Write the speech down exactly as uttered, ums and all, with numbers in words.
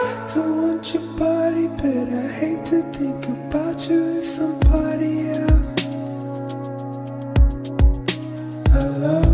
don't want your body, but I hate to think about you with somebody else. I love